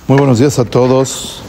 Muy buenos días a todos.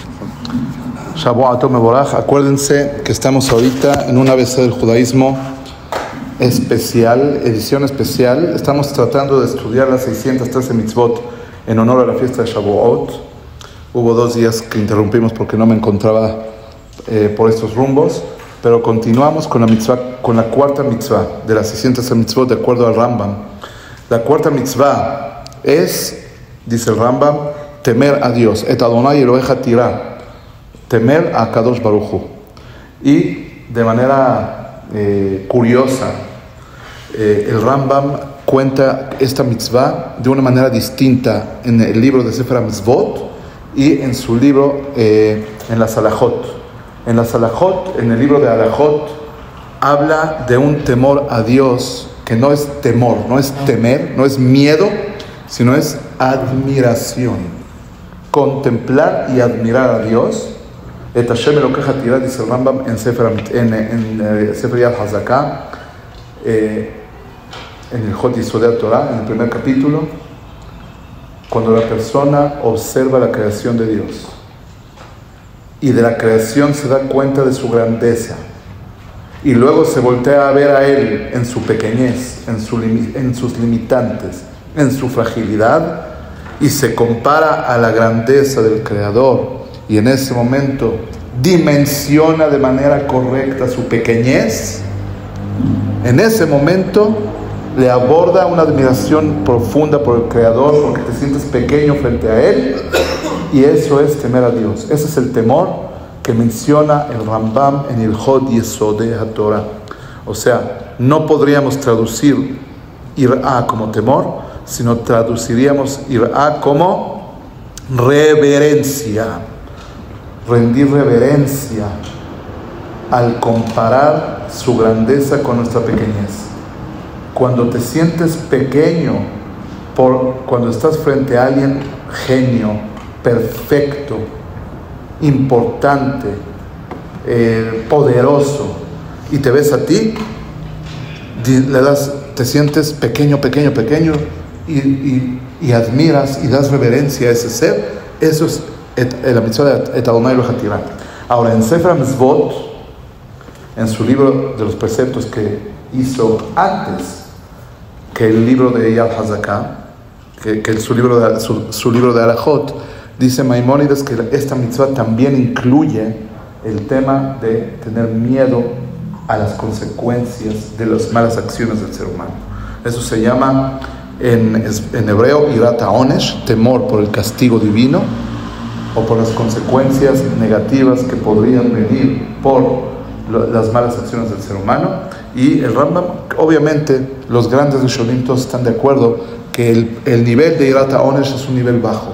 Shavuot Tov Mevorach. Acuérdense que estamos ahorita en un ABC del judaísmo especial, edición especial. Estamos tratando de estudiar las 613 mitzvot en honor a la fiesta de Shavuot. Hubo 2 días que interrumpimos porque no me encontraba por estos rumbos, pero continuamos con la mitzvah, con la cuarta mitzvah de las 613 mitzvot de acuerdo al Rambam. La cuarta mitzvah es, dice el Rambam, temer a Dios, et Adonai Elohecha tirá, temer a Kadosh Baruj Hu. Y de manera curiosa, el Rambam cuenta esta mitzvah de una manera distinta en el libro de Sefer HaMitzvot y en su libro en las Halajot. En las Halajot, en el libro de Halajot, habla de un temor a Dios que no es temor, no es temer, no es miedo, sino es admiración. Contemplar y admirar a Dios. Et Hashem Elokecha tirá, dice el Rambam en Sefer Yad Hazakah, en el Hot Yisodei Torah, en el primer capítulo, cuando la persona observa la creación de Dios y de la creación se da cuenta de su grandeza y luego se voltea a ver a Él en su pequeñez, en sus limitantes, en su fragilidad, y se compara a la grandeza del Creador, y en ese momento dimensiona de manera correcta su pequeñez, en ese momento le aborda una admiración profunda por el Creador, porque te sientes pequeño frente a Él, y eso es temer a Dios. Ese es el temor que menciona el Rambam en el Hod Yesodei HaTorah. O sea, no podríamos traducir irá como temor, sino traduciríamos irá como reverencia, rendir reverencia al comparar su grandeza con nuestra pequeñez. Cuando te sientes pequeño, cuando estás frente a alguien genio, perfecto, importante, poderoso, y te ves a ti, te sientes pequeño, y admiras y das reverencia a ese ser. Eso es la mitzvah de et Adonai Elohecha tirá. Ahora, en Sefer HaMitzvot, en su libro de los preceptos que hizo antes que el libro de Yad Hazakah, que su libro de Halajot, dice Maimónides que esta mitzvah también incluye el tema de tener miedo a las consecuencias de las malas acciones del ser humano. Eso se llama en hebreo irat haonesh, temor por el castigo divino o por las consecuencias negativas que podrían venir por las malas acciones del ser humano. Y el Rambam, obviamente los grandes rishonim todos están de acuerdo que el nivel de irat haonesh es un nivel bajo.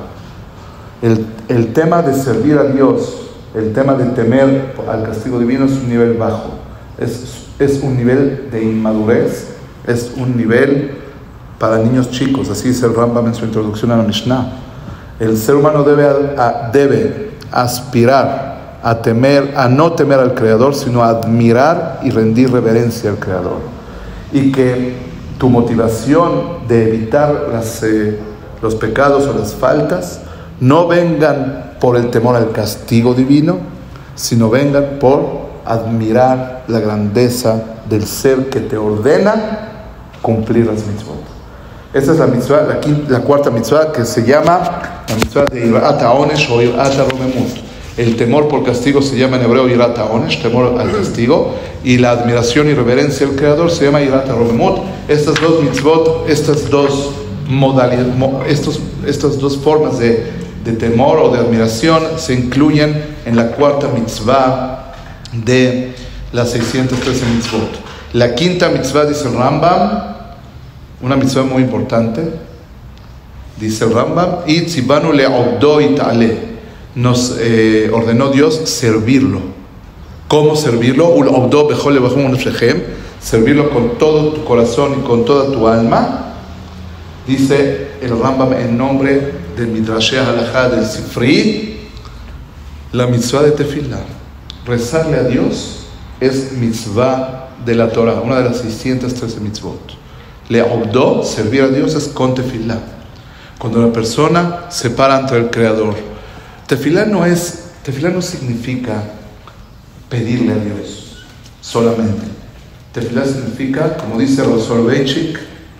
El tema de servir a Dios, el tema de temer al castigo divino es un nivel bajo, es un nivel de inmadurez, es un nivel para niños chicos. Así dice el Rambam en su introducción a la Mishnah. El ser humano debe aspirar a no temer al Creador, sino a admirar y rendir reverencia al Creador. Y que tu motivación de evitar los pecados o las faltas no vengan por el temor al castigo divino, sino vengan por admirar la grandeza del ser que te ordena cumplir las mitzvot. Esta es la mitzvah, la cuarta mitzvah, que se llama la mitzvah de irat haonesh o irat haromemut. El temor por castigo se llama en hebreo irat haonesh, temor al castigo, y la admiración y reverencia al Creador se llama irat haromemut. Estas dos mitzvot, estas dos modalidades, estas dos formas de temor o de admiración se incluyen en la cuarta mitzvah de las 613 mitzvot. La quinta mitzvah, dice el Rambam, una mitzvah muy importante, dice el Rambam, y tzibanu le'obdo it'ale, nos ordenó Dios servirlo. ¿Cómo servirlo? Ul'obdo bechol levachem unefshem, servirlo con todo tu corazón y con toda tu alma. Dice el Rambam en nombre del Midrashei Halajá del Sifri, la mitzvah de tefilá, rezarle a Dios, es mitzvah de la Torah, una de las 613 mitzvot. Le'obdo, servir a Dios, es con tefilá. Cuando la persona se para ante el Creador. Tefilá no significa pedirle a Dios solamente. Tefilá significa, como dice Rav Soloveitchik,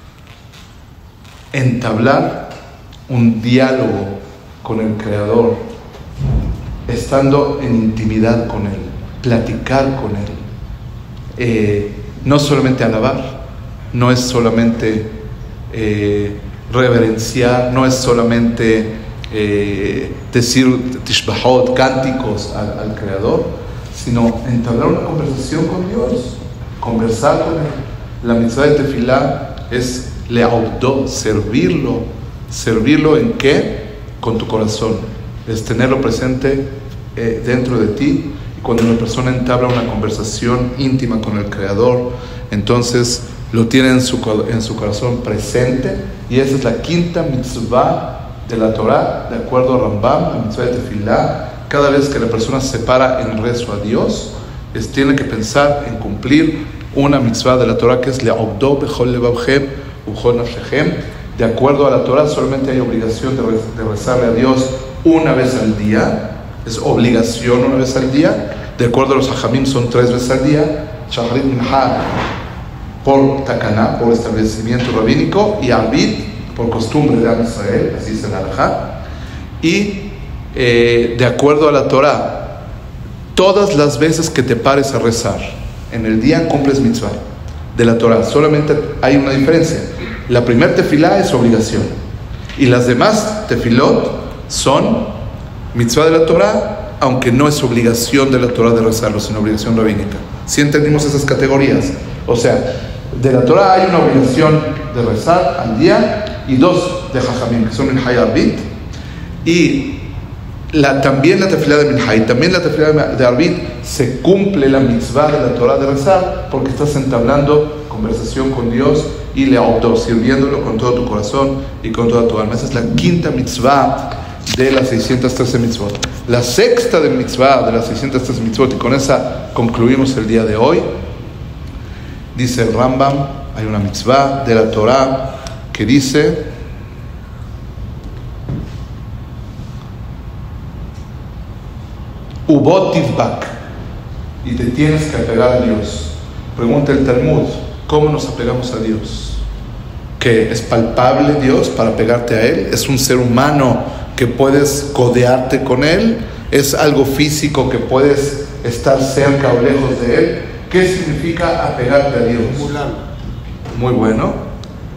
entablar un diálogo con el Creador, estando en intimidad con Él, platicar con Él. No solamente alabar, no es solamente reverenciar, no es solamente decir tishbahot, cánticos al Creador, sino entablar una conversación con Dios, conversar con Él. La mitzvah de Tefilá es le'abdo, servirlo ¿en qué? Con tu corazón, es tenerlo presente dentro de ti. Y cuando una persona entabla una conversación íntima con el Creador, entonces lo tiene en su corazón presente, y esa es la quinta mitzvah de la Torah, de acuerdo a Rambam, la mitzvah de Tefilá. Cada vez que la persona se para en rezo a Dios, tiene que pensar en cumplir una mitzvah de la Torah, que es le'abdo bechol levavchem ubechol nafshechem. De acuerdo a la Torah, solamente hay obligación de rezarle a Dios una vez al día, es obligación una vez al día. De acuerdo a los hajamim, son 3 veces al día, shacharit, minha, por takaná, por establecimiento rabínico, y arbit, por costumbre de Am Israel, así es el halajá. Y de acuerdo a la Torah, todas las veces que te pares a rezar en el día cumples mitzvah de la Torah. Solamente hay una diferencia: la primer tefilá es obligación, y las demás tefilot son mitzvah de la Torah, aunque no es obligación de la Torah de rezarlo, sino obligación rabínica. ¿Sí entendimos esas categorías? O sea, de la Torah hay una obligación de rezar al día, y 2 de Jajamim, que son Minha y Arbit, y también la tefilá de Minha y también la tefilá de Arbit se cumple la mitzvah de la Torah de rezar, porque estás entablando conversación con Dios y le'abdo, sirviéndolo con todo tu corazón y con toda tu alma. Esa es la quinta mitzvah de las 613 mitzvot. La sexta de mitzvah de las 613 mitzvot, y con esa concluimos el día de hoy. Dice el Rambam, hay una mitzvah de la Torah que dice: Ubot tivbak, y te tienes que apegar a Dios. Pregunta el Talmud, ¿cómo nos apegamos a Dios? ¿Que es palpable Dios para pegarte a Él? ¿Es un ser humano que puedes codearte con Él? ¿Es algo físico que puedes estar cerca o lejos de Él? ¿Qué significa apegarte a Dios? Muy bueno.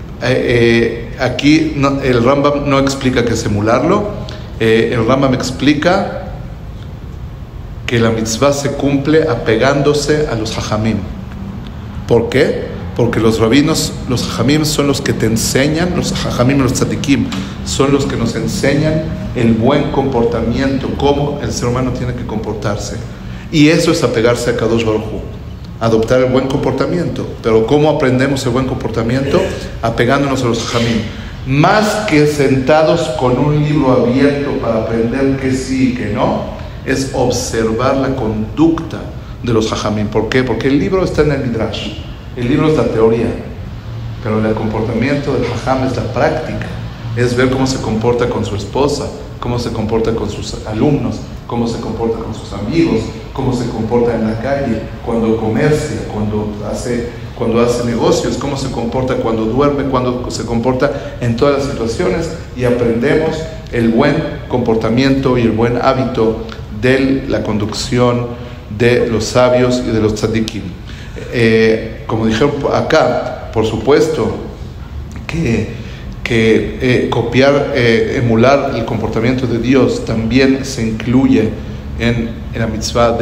Aquí el Rambam no explica qué es emularlo. El Rambam explica que la mitzvah se cumple apegándose a los jajamim. ¿Por qué? Porque los rabinos, los jajamim, son los que te enseñan, los jajamim, los tzadikim, son los que nos enseñan el buen comportamiento, cómo el ser humano tiene que comportarse. Y eso es apegarse a Kadosh Baruj Hu, adoptar el buen comportamiento. Pero ¿cómo aprendemos el buen comportamiento? Apegándonos a los jajamim. Más que sentados con un libro abierto para aprender que sí y que no, es observar la conducta de los jajamim. ¿Por qué? Porque el libro está en el Midrash, el libro es la teoría, pero el comportamiento del jajam es la práctica, es ver cómo se comporta con su esposa, cómo se comporta con sus alumnos, cómo se comporta con sus amigos, cómo se comporta en la calle, cuando comercia, cuando hace negocios, cómo se comporta cuando duerme, cuando se comporta en todas las situaciones, y aprendemos el buen comportamiento y el buen hábito de la conducción de los sabios y de los tzadikim. Como dijeron acá, por supuesto que copiar, emular el comportamiento de Dios también se incluye en la mitzvah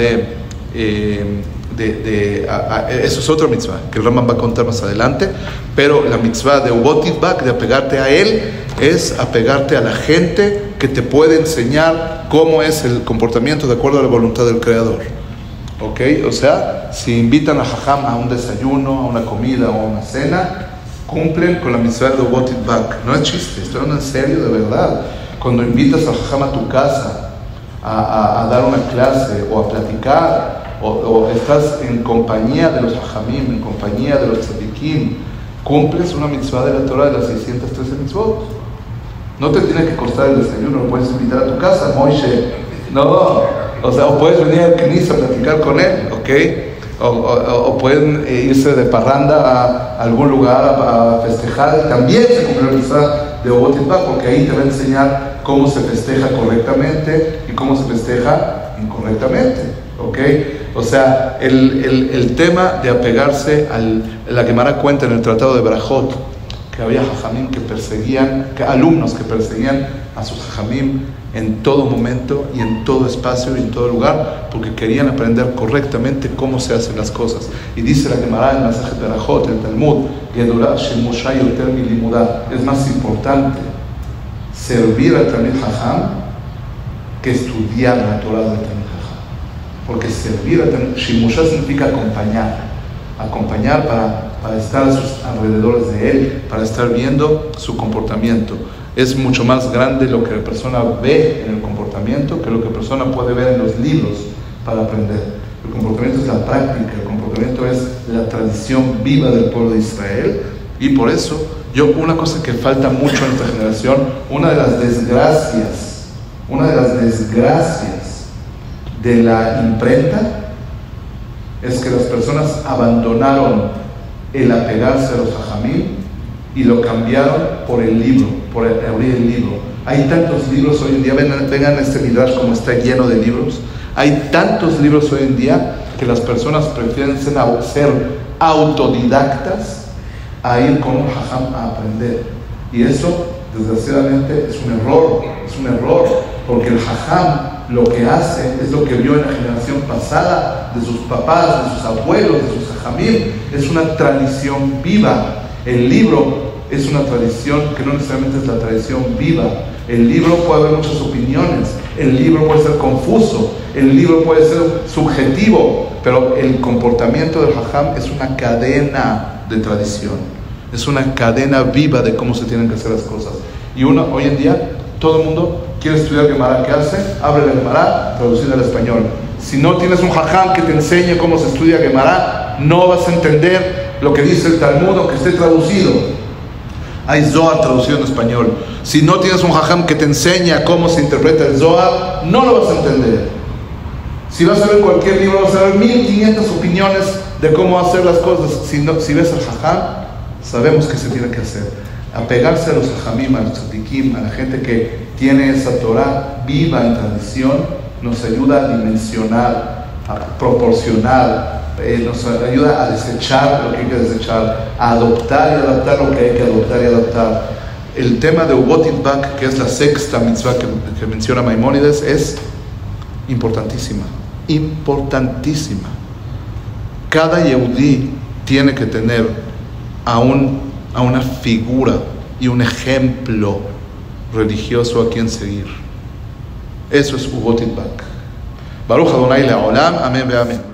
eso es otra mitzvah que el Rambam va a contar más adelante, pero la mitzvah de Ubot tivbak, de apegarte a Él, es apegarte a la gente que te puede enseñar cómo es el comportamiento de acuerdo a la voluntad del Creador. ¿Ok? O sea, si invitan a Jajam a un desayuno, a una comida o a una cena, cumplen con la mitzvah de Ubot tivbak. No es chiste, estoy hablando en serio, de verdad. Cuando invitas a Jajam a tu casa a dar una clase o a platicar, o estás en compañía de los Jajamim, en compañía de los Tzadikim, cumples una mitzvah de la Torah de las 613 mitzvot. No te tiene que costar el desayuno, lo puedes invitar a tu casa, Moishe. No, o sea, o puedes venir al Knis a platicar con él, ¿ok? O pueden irse de parranda a algún lugar a festejar. También se cumple la mitzvah de Obot Yitbach, porque ahí te va a enseñar cómo se festeja correctamente y cómo se festeja incorrectamente, ¿ok? O sea, el tema de apegarse la Gemara cuenta en el Tratado de Berajot que había jajamim que perseguían, alumnos que perseguían a sus jajamim en todo momento y en todo espacio y en todo lugar, porque querían aprender correctamente cómo se hacen las cosas. Y dice la Gemara en Masejet Berajot, el Talmud, Gedulah shemusha yoter milimudah, es más importante servir al Talmid Jajam que estudiar la Torah del Talmid Jajam, porque servir al Talmid shemusha significa acompañar para estar a sus alrededores de él, para estar viendo su comportamiento. Es mucho más grande lo que la persona ve en el comportamiento que lo que la persona puede ver en los libros para aprender. El comportamiento es la práctica, el comportamiento es la tradición viva del pueblo de Israel, y por eso una cosa que falta mucho en nuestra generación, una de las desgracias de la imprenta es que las personas abandonaron el apegarse a los jajamim y lo cambiaron por el libro, por abrir el libro. Hay tantos libros hoy en día, vengan a este midrash como está lleno de libros. Hay tantos libros hoy en día que las personas prefieren ser autodidactas a ir con un jajam a aprender. Y eso, desgraciadamente, es un error, porque el jajam lo que hace es lo que vio en la generación pasada, de sus papás, de sus abuelos, de sus jajamim. Es una tradición viva. El libro es una tradición que no necesariamente es la tradición viva. El libro puede haber muchas opiniones, el libro puede ser confuso, el libro puede ser subjetivo, pero el comportamiento del jajam es una cadena de tradición, es una cadena viva de cómo se tienen que hacer las cosas. Y hoy en día todo el mundo quiere estudiar Gemara. ¿Qué hace? Abre la Gemara traducida al español. Si no tienes un jajam que te enseñe cómo se estudia Gemara, no vas a entender lo que dice el Talmud, aunque esté traducido. Hay Zohar traducido en español. Si no tienes un jajam que te enseña cómo se interpreta el Zohar, no lo vas a entender. Si vas a ver cualquier libro, vas a ver 1500 opiniones de cómo hacer las cosas. Si ves al jajam, sabemos que se tiene que hacer. Apegarse a los jajamim, a los tzadikim, a la gente que tiene esa Torah viva en tradición, nos ayuda a dimensionar, a proporcionar, nos ayuda a desechar lo que hay que desechar, a adoptar y adaptar lo que hay que adoptar y adaptar. El tema de Obot Yitbach, que es la sexta mitzvah que menciona Maimónides, es importantísima. Cada yehudí tiene que tener a una figura y un ejemplo religioso a quien seguir. Eso es Obot Yitbach. Baruch Adonai Le'olam, amén ve amén.